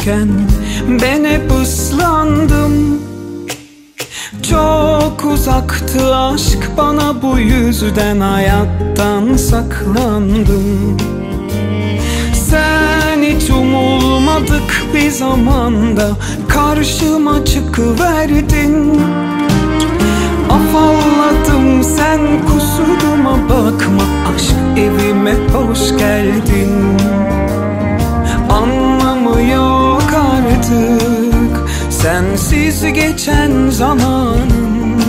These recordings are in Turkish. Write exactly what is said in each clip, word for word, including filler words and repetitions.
görürken ben hep ıslandım. Çok uzaktı aşk, bana bu yüzden hayattan saklandım. Sen hiç umulmadık bir zamanda karşıma çıkıverdin. Afalladım, sen kusuruma bakma, aşk evime hoş geldin. Anlamı yok artık sensiz geçen zamanım.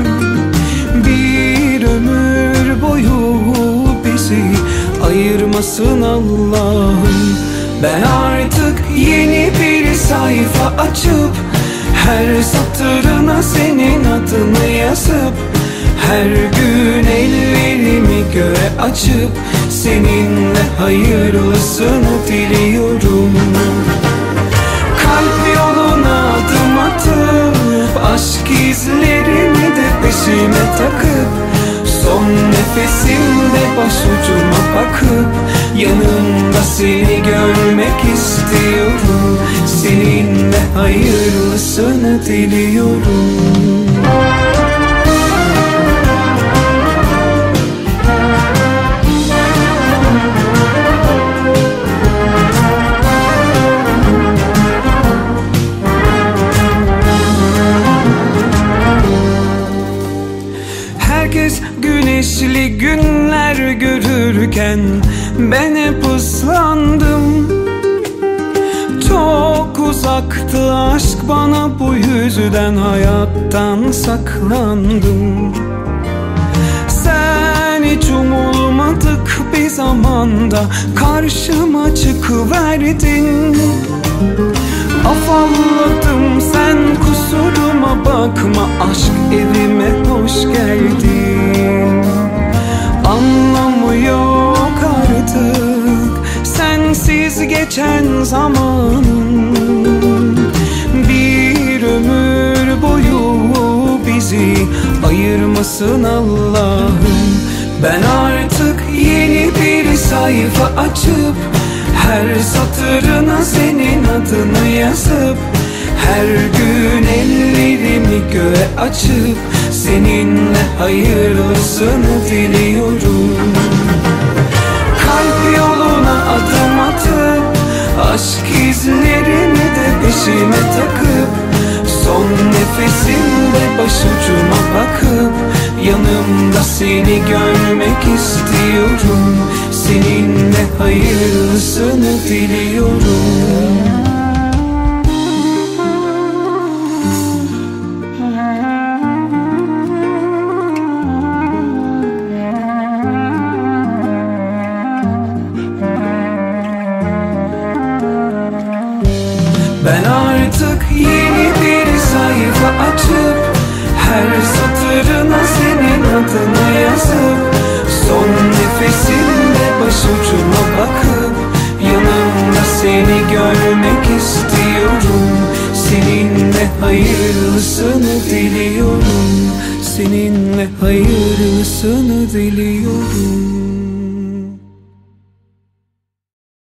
Bir ömür boyu bizi ayırmasın Allah'ım. Ben artık yeni bir sayfa açıp her satırına senin adını yazıp her gün ellerimi göğe açıp seninle hayırlısını diliyorum. Kalp yoluna adım atıp aşk izlerini de peşime takıp son nefesimde başucuma bakıp yanımda seni görmek istiyorum. Seninle hayırlısını diliyorum. Herkes güneşli günler görürken ben hep ıslandım. Çok uzaktı aşk, bana bu yüzden hayattan saklandım. Sen hiç umulmadık bir zamanda karşıma çıkıverdin. Afalladım, sen kusuruma bakma, aşk evime hoş geldin. Anlamı yok artık sensiz geçen zamanım. Bir ömür boyu bizi ayırmasın Allah'ım. Ben artık yeni bir sayfa açıp her satırına senin adını yazıp her gün ellerimi göğe açıp seninle hayırlısını diliyorum. Kalp yoluna adım atıp aşk izlerini de peşime takıp son nefesimde başucuma bakıp yanımda seni görmek istiyorum. Seninle hayırlısını diliyorum. Ben artık yeni bir sayfa açıp her satırına senin adını yazıp son nefesimde başucuma bakıp yanımda seni görmek istiyorum. Seninle hayırlısını diliyorum. Seninle hayırlısını diliyorum.